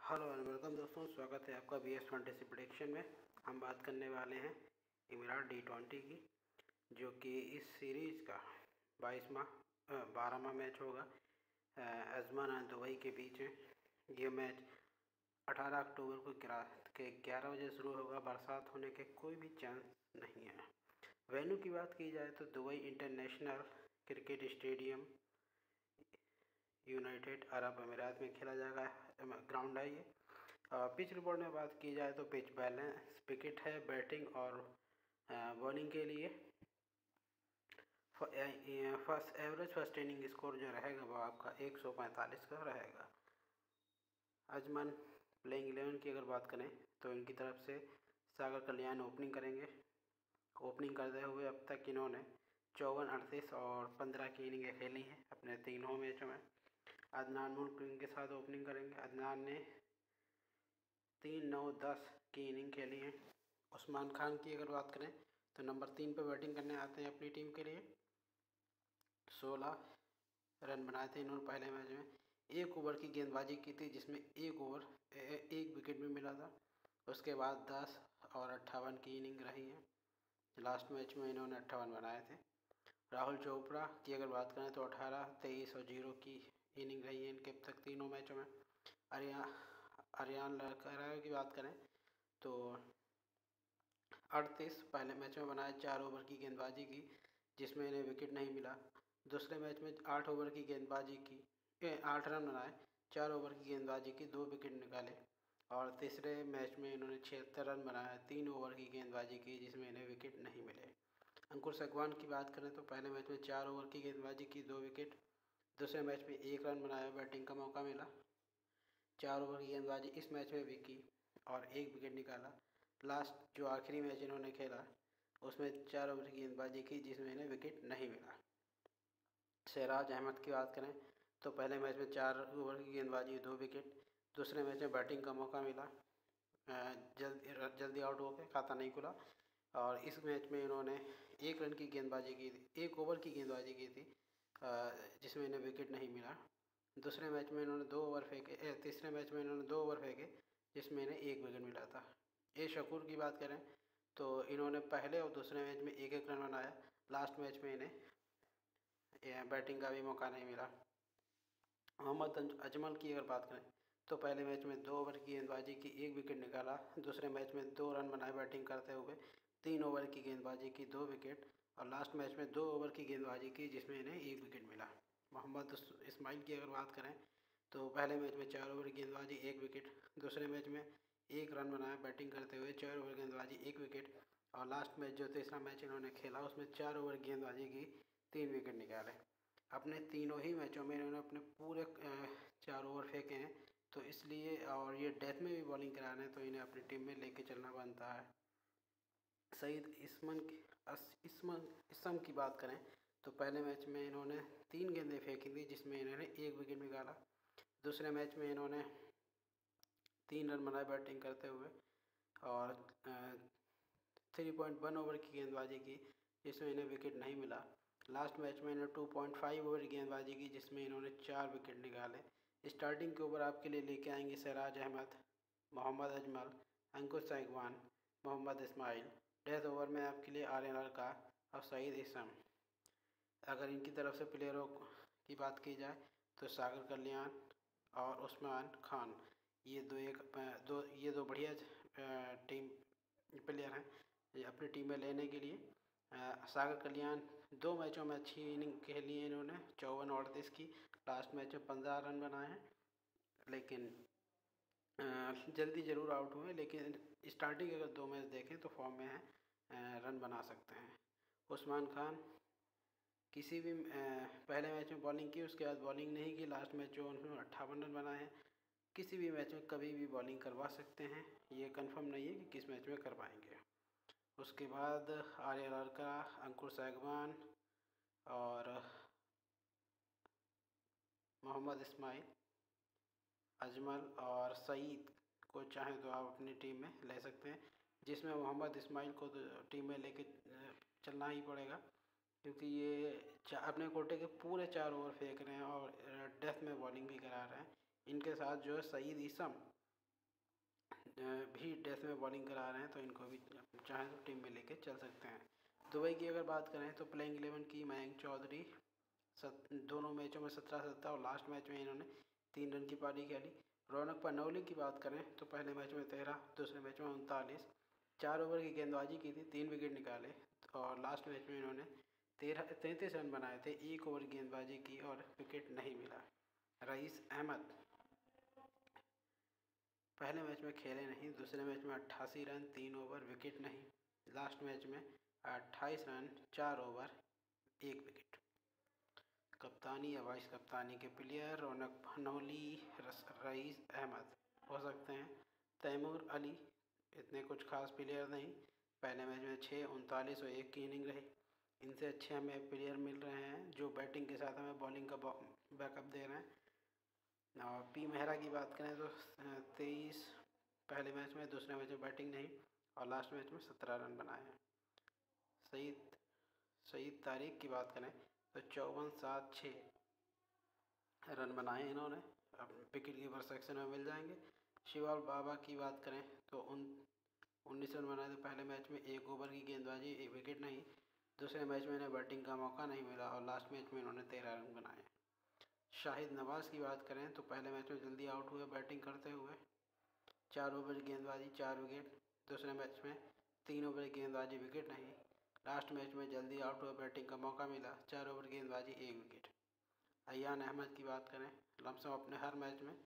Hello and welcome दोस्तों, स्वागत है आपका BS फैंटेसी प्रेडिक्शन में। हम बात करने वाले हैं इमरात D20 की, जो कि इस सीरीज़ का 12वां मैच होगा अजमान और दुबई के बीच में। ये मैच 18 अक्टूबर को रात के 11 बजे शुरू होगा। बरसात होने के कोई भी चांस नहीं है। वेन्यू की बात की जाए तो Dubai International Cricket Stadium United Arab Emirates में खेला जाएगा। ग्राउंड है ये। पिच रिपोर्ट में बात की जाए तो पिच बैलेंस विकेट है बैटिंग और बॉलिंग के लिए। फर्स्ट इनिंग स्कोर जो रहेगा वो आपका 145 का रहेगा। अजमान प्लेइंग 11 की अगर बात करें तो इनकी तरफ से सागर कल्याण ओपनिंग करेंगे। ओपनिंग करते हुए अब तक इन्होंने 54, 38 और 15 की इनिंगें खेली हैं अपने तीनों मैचों में। अदनान मुल्क के साथ ओपनिंग करेंगे। अदनान ने 3, 9, 10 की इनिंग खेली है। उस्मान खान की अगर बात करें तो नंबर 3 पर बैटिंग करने आते हैं अपनी टीम के लिए। 16 रन बनाए थे इन्होंने पहले मैच में। 1 ओवर की गेंदबाजी की थी जिसमें 1 विकेट भी मिला था। उसके बाद 10 और 58 की इनिंग रही है। लास्ट मैच में इन्होंने 58 बनाए थे। राहुल चोपड़ा की अगर बात करें तो 18, 23 और 0 की इनिंग रही है इनके अब तक तीनों मैचों में। आर्यन लड़करा की बात करें तो 38 पहले मैच में बनाए, 4 ओवर की गेंदबाजी की जिसमें इन्हें विकेट नहीं मिला। दूसरे मैच में 8 ओवर की गेंदबाजी की 8 रन बनाए, 4 ओवर की गेंदबाजी की, 2 विकेट निकाले। और तीसरे मैच में इन्होंने 76 रन बनाए, 3 ओवर की गेंदबाजी की जिसमें इन्हें विकेट नहीं मिले। अंकुर सागवान की बात करें तो पहले मैच में 4 ओवर की गेंदबाजी की, 2 विकेट। दूसरे मैच में 1 रन बनाया, बैटिंग का मौका मिला। 4 ओवर की गेंदबाजी इस मैच में भी की और 1 विकेट निकाला। लास्ट जो आखिरी मैच इन्होंने खेला उसमें 4 ओवर की गेंदबाजी की जिसमें इन्हें विकेट नहीं मिला। शहराज अहमद की बात करें तो पहले मैच में 4 ओवर की गेंदबाजी, 2 विकेट। दूसरे मैच में बैटिंग का मौका मिला, जल्दी आउट हो गए, खाता नहीं खुला। और इस मैच में इन्होंने 1 रन की गेंदबाजी की थी, 1 ओवर की गेंदबाजी की थी जिसमें इन्हें विकेट नहीं मिला। दूसरे मैच में इन्होंने 2 ओवर फेंके, तीसरे मैच में इन्होंने 2 ओवर फेंके जिसमें इन्हें 1 विकेट मिला था। शकूर की बात करें तो इन्होंने पहले और दूसरे मैच में 1-1 रन बनाया। लास्ट मैच में इन्हें बैटिंग का भी मौका नहीं मिला। मोहम्मद अजमल की अगर बात करें तो पहले मैच में 2 ओवर की गेंदबाजी की, 1 विकेट निकाला। दूसरे मैच में 2 रन बनाए बैटिंग करते हुए, 3 ओवर की गेंदबाजी की, 2 विकेट। और लास्ट मैच में 2 ओवर की गेंदबाजी की जिसमें इन्हें 1 विकेट मिला। मोहम्मद इस्माइल की अगर बात करें तो पहले मैच में 4 ओवर की गेंदबाजी, 1 विकेट। दूसरे मैच में 1 रन बनाया बैटिंग करते हुए, 4 ओवर गेंदबाजी, 1 विकेट। और लास्ट मैच जो तीसरा मैच इन्होंने खेला उसमें 4 ओवर गेंदबाजी की, 3 विकेट निकाले। अपने तीनों ही मैचों में इन्होंने अपने पूरे 4 ओवर फेंके हैं, तो इसलिए और ये डेथ में भी बॉलिंग करा रहे हैं तो इन्हें अपनी टीम में लेके चलना बनता है। सईद इसम की बात करें तो पहले मैच में इन्होंने 3 गेंदें फेंकी थी जिसमें इन्होंने 1 विकेट निकाला। दूसरे मैच में इन्होंने 3 रन बनाए बैटिंग करते हुए और 3.1 ओवर की गेंदबाजी की जिसमें इन्हें विकेट नहीं मिला। लास्ट मैच में इन्होंने 2.5 ओवर की गेंदबाजी की जिसमें इन्होंने 4 विकेट निकाले। स्टार्टिंग के ओवर आपके लिए लेके आएंगे शहराज अहमद, मोहम्मद अजमल, अंकुर सागवान, मोहम्मद इस्माइल। डेथ ओवर में आपके लिए आर्यन का और सईद इसम। अगर इनकी तरफ से प्लेयरों की बात की जाए तो सागर कल्याण और उस्मान खान, ये दो बढ़िया टीम प्लेयर हैं ये अपनी टीम में लेने के लिए। सागर कल्याण 2 मैचों में अच्छी इनिंग खेली है इन्होंने, 54 और 38 की। लास्ट मैच में 15 रन बनाए हैं, लेकिन जल्दी ज़रूर आउट हुए। लेकिन स्टार्टिंग अगर 2 मैच देखें तो फॉर्म में है, रन बना सकते हैं। उस्मान खान किसी भी पहले मैच में बॉलिंग की, उसके बाद बॉलिंग नहीं की। लास्ट मैच में उन्होंने 58 रन बनाए हैं। किसी भी मैच में कभी भी बॉलिंग करवा सकते हैं, ये कंफर्म नहीं है कि किस मैच में कर पाएंगे। उसके बाद आर्यन लड़का, अंकुर सागवान और मोहम्मद इस्माइल, अजमल और सईद को चाहें तो आप अपनी टीम में ले सकते हैं, जिसमें मोहम्मद इस्माइल को तो टीम में लेके चलना ही पड़ेगा क्योंकि ये अपने कोटे के पूरे 4 ओवर फेंक रहे हैं और डेथ में बॉलिंग भी करा रहे हैं। इनके साथ जो है सईद इसम भी डेथ में बॉलिंग करा रहे हैं, तो इनको भी चाहें तो टीम में लेके चल सकते हैं। दुबई की अगर बात करें तो प्लेइंग 11 की मयंक चौधरी दोनों मैचों में 17 और लास्ट मैच में इन्होंने 3 रन की पारी खेली। रौनक पनौली की बात करें तो पहले मैच में 13, दूसरे मैच में 39, 4 ओवर की गेंदबाजी की थी, 3 विकेट निकाले और लास्ट मैच में इन्होंने 33 रन बनाए थे, 1 ओवर गेंदबाजी की और विकेट नहीं मिला। रईस अहमद पहले मैच में खेले नहीं, दूसरे मैच में 88 रन, 3 ओवर, विकेट नहीं। लास्ट मैच में 28 रन, 4 ओवर, 1 विकेट। कप्तानी या वाइस कप्तानी के प्लेयर रौनक पनौली, रईस अहमद हो सकते हैं। तैमूर अली इतने कुछ खास प्लेयर नहीं, पहले मैच में 6, 39 और 1 की इनिंग रही। इनसे अच्छे हमें प्लेयर मिल रहे हैं जो बैटिंग के साथ हमें बॉलिंग का बैकअप दे रहे हैं। और पी मेहरा की बात करें तो 23 पहले मैच में, दूसरे मैच में बैटिंग नहीं और लास्ट मैच में 17 रन बनाए हैं। सईद तारिक की बात करें तो 54, 7, 6 रन बनाए इन्होंने, अब विकेट कीपर सेक्शन में मिल जाएंगे। शिवाल बाबा की बात करें तो 19 रन बनाए थे पहले मैच में, 1 ओवर की गेंदबाजी, 1 विकेट नहीं। दूसरे मैच में इन्हें बैटिंग का मौका नहीं मिला और लास्ट मैच में इन्होंने 13 रन बनाए। शाहिद नवाज़ की बात करें तो पहले मैच में जल्दी आउट हुए बैटिंग करते हुए, 4 ओवर गेंदबाजी, 4 विकेट। दूसरे मैच में 3 ओवर गेंदबाजी, विकेट नहीं। लास्ट मैच में जल्दी आउट हुए बैटिंग का मौका मिला, 4 ओवर गेंदबाजी, 1 विकेट। अयान अहमद की बात करें, लमसम अपने हर मैच में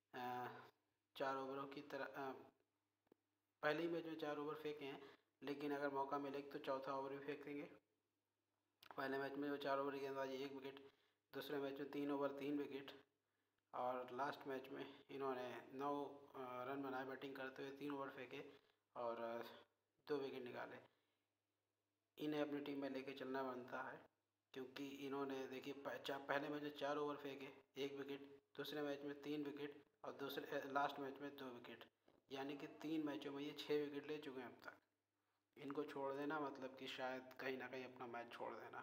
4 ओवरों की तरह पहले ही मैच में 4 ओवर फेंके हैं, लेकिन अगर मौका मिले तो चौथा ओवर भी फेंक देंगे। पहले मैच में 4 ओवर गेंदबाजी, 1 विकेट। दूसरे मैच में 3 ओवर, 3 विकेट और लास्ट मैच में इन्होंने 9 रन बनाए बैटिंग करते हुए, 3 ओवर फेंके और 2 विकेट निकाले। इन्हें अपनी टीम में लेके चलना बनता है क्योंकि इन्होंने देखिए पहले मैच में 4 ओवर फेंके, 1 विकेट। दूसरे मैच में 3 विकेट और लास्ट मैच में 2 विकेट, यानी कि 3 मैचों में ये 6 विकेट ले चुके हैं अब तक। इनको छोड़ देना मतलब कि शायद कहीं ना कहीं अपना मैच छोड़ देना।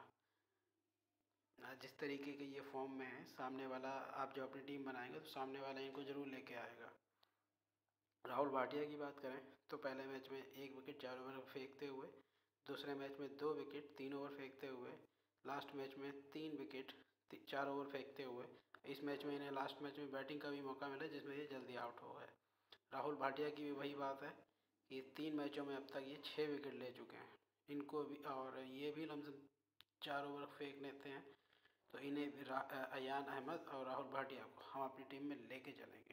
जिस तरीके के ये फॉर्म में है, सामने वाला आप जब अपनी टीम बनाएंगे तो सामने वाला इनको ज़रूर लेके आएगा। राहुल भाटिया की बात करें तो पहले मैच में 1 विकेट 4 ओवर फेंकते हुए, दूसरे मैच में 2 विकेट 3 ओवर फेंकते हुए, लास्ट मैच में 3 विकेट 4 ओवर फेंकते हुए। इस मैच में इन्हें लास्ट मैच में बैटिंग का भी मौका मिला जिसमें ये जल्दी आउट हो गए। राहुल भाटिया की भी वही बात है कि 3 मैचों में अब तक ये 6 विकेट ले चुके हैं। इनको भी और ये भी लमसम 4 ओवर फेंक लेते हैं, तो इन्हें भी अयान अहमद और राहुल भाटिया को हम अपनी टीम में लेके चलेंगे।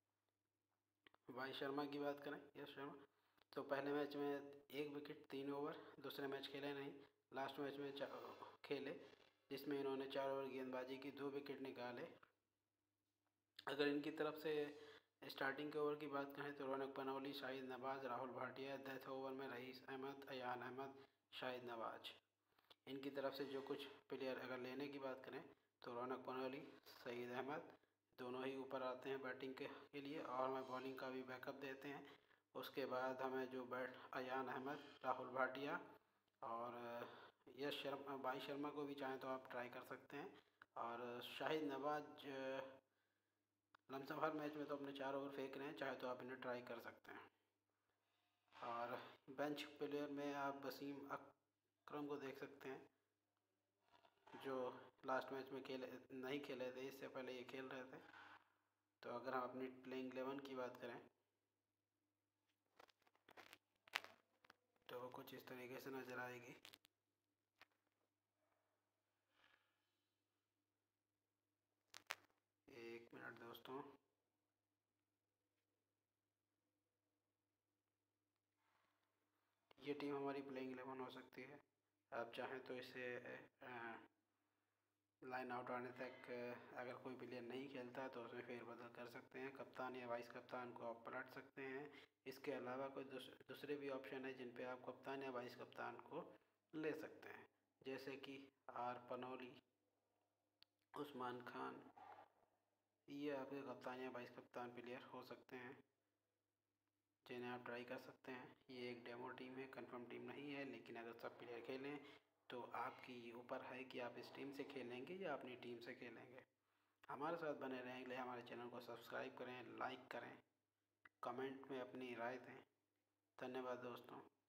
वाई शर्मा की बात करें, यश शर्मा तो पहले मैच में 1 विकेट 3 ओवर, दूसरे मैच खेले नहीं, लास्ट मैच में खेले जिसमें इन्होंने 4 ओवर गेंदबाजी की, 2 विकेट निकाले। अगर इनकी तरफ से स्टार्टिंग के ओवर की बात करें तो रौनक पनौली, शाहिद नवाज़, राहुल भाटिया। डेथ ओवर में रईस अहमद, अयान अहमद, शाहिद नवाज़। इनकी तरफ से जो कुछ प्लेयर अगर लेने की बात करें तो रौनक पनौली, सईद अहमद दोनों ही ऊपर आते हैं बैटिंग के लिए और हमें बॉलिंग का भी बैकअप देते हैं। उसके बाद हमें जो अयान अहमद, राहुल भाटिया और यश शर्मा, वाई शर्मा को भी चाहें तो आप ट्राई कर सकते हैं। और शाहिद नवाज लमसम हर मैच में तो अपने 4 ओवर फेंक रहे हैं, चाहे तो आप इन्हें ट्राई कर सकते हैं। और बेंच प्लेयर में आप वसीम अकरम को देख सकते हैं जो लास्ट मैच में नहीं खेले थे, इससे पहले ये खेल रहे थे। तो अगर हम अपनी प्लेइंग 11 की बात करें तो वो कुछ इस तरीके से नज़र आएगी। एक मिनट दोस्तों, ये टीम हमारी प्लेइंग 11 हो सकती है। आप चाहें तो इसे लाइन आउट आने तक अगर कोई प्लेयर नहीं खेलता तो उसमें फेरबदल कर सकते हैं। कप्तान या वाइस कप्तान को आप पलट सकते हैं। इसके अलावा कोई दूसरे भी ऑप्शन है जिन पे आप कप्तान या वाइस कप्तान को ले सकते हैं, जैसे कि आर पनौली, उस्मान खान, ये आपके कप्तान या वाइस कप्तान प्लेयर हो सकते हैं जिन्हें आप ट्राई कर सकते हैं। ये एक डेमो टीम है, कंफर्म टीम नहीं है, लेकिन अगर सब प्लेयर खेलें तो आपकी ऊपर है कि आप इस टीम से खेलेंगे या अपनी टीम से खेलेंगे। हमारे साथ बने रहने के लिए हमारे चैनल को सब्सक्राइब करें, लाइक करें, कमेंट कमेंट में अपनी राय दें। धन्यवाद दोस्तों।